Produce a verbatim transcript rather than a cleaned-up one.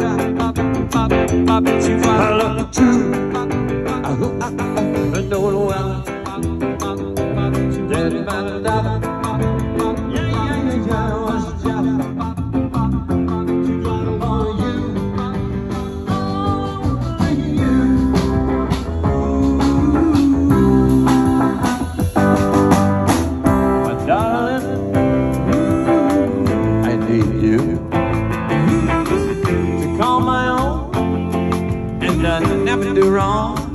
I love you too. I hope I know it well. Daddy, my daughter. Yeah, yeah, yeah, yeah. What's the job? To love on you. Oh, you. My darling, I need you to call my own, and I never do wrong.